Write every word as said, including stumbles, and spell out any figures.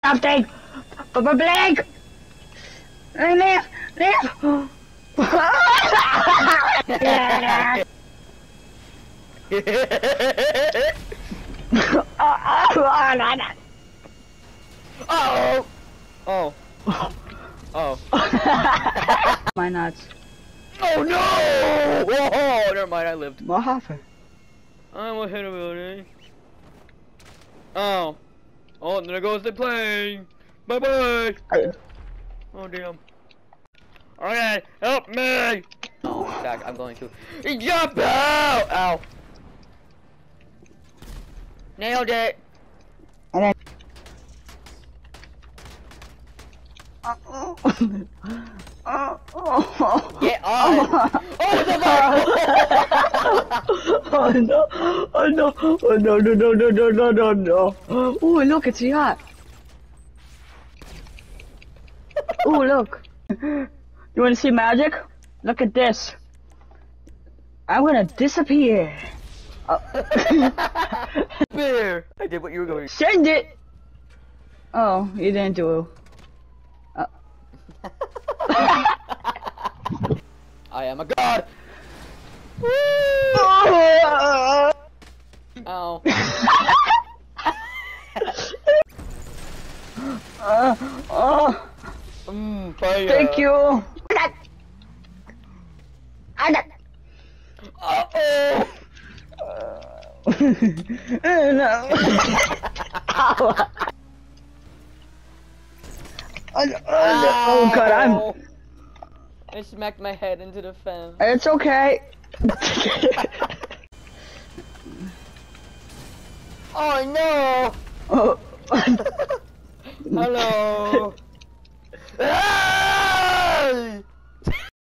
Something! Blink! Leave! Leave! Oh! Oh. Oh. My nuts. Oh no! Oh, never mind, I lived. What happened? I almost hit a building. Oh. Oh, there goes the plane. Bye bye. Oh damn. Okay, help me! Oh, in fact, I'm going to jump out! Ow. Nailed it! And then... Get on! Oh, the ball! Oh no! Oh no! Oh no! No! No! No! No! No! No! No! Oh look, it's yacht. Oh look! You want to see magic? Look at this. I'm gonna disappear. Oh. Bear! I did what you were going to. Send it. Oh, you didn't do. Uh. I am a god! Woo! Oh. Ow. uh, oh. Mm, fire. Thank you. Uh-oh! No. Oh, oh, no. Oh god, I'm. I smacked my head into the fence. It's okay. Oh no! Oh. Hello!